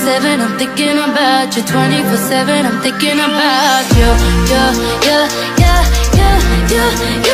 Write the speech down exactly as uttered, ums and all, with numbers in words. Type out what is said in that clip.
seven, I'm thinking about you. Twenty-four seven, I'm thinking about you. You, you, you, you, you,